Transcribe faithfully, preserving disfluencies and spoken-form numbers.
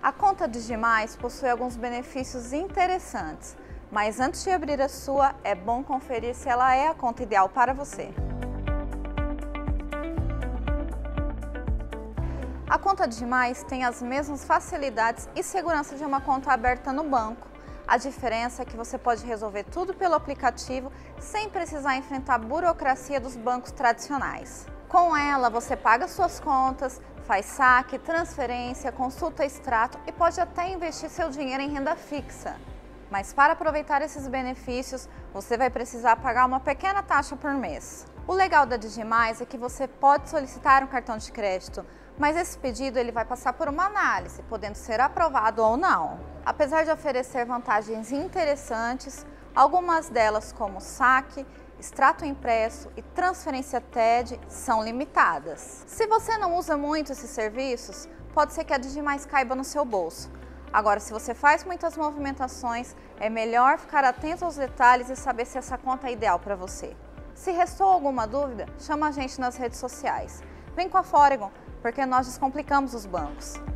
A conta Digimais possui alguns benefícios interessantes, mas antes de abrir a sua, é bom conferir se ela é a conta ideal para você. A conta Digimais tem as mesmas facilidades e segurança de uma conta aberta no banco. A diferença é que você pode resolver tudo pelo aplicativo sem precisar enfrentar a burocracia dos bancos tradicionais. Com ela, você paga suas contas, faz saque, transferência, consulta extrato e pode até investir seu dinheiro em renda fixa. Mas para aproveitar esses benefícios, você vai precisar pagar uma pequena taxa por mês. O legal da Digimais é que você pode solicitar um cartão de crédito, mas esse pedido ele vai passar por uma análise, podendo ser aprovado ou não. Apesar de oferecer vantagens interessantes, algumas delas como saque, extrato impresso e transferência T E D são limitadas. Se você não usa muito esses serviços, pode ser que a Digimais caiba no seu bolso. Agora, se você faz muitas movimentações, é melhor ficar atento aos detalhes e saber se essa conta é ideal para você. Se restou alguma dúvida, chama a gente nas redes sociais. Vem com a Foregon, porque nós descomplicamos os bancos.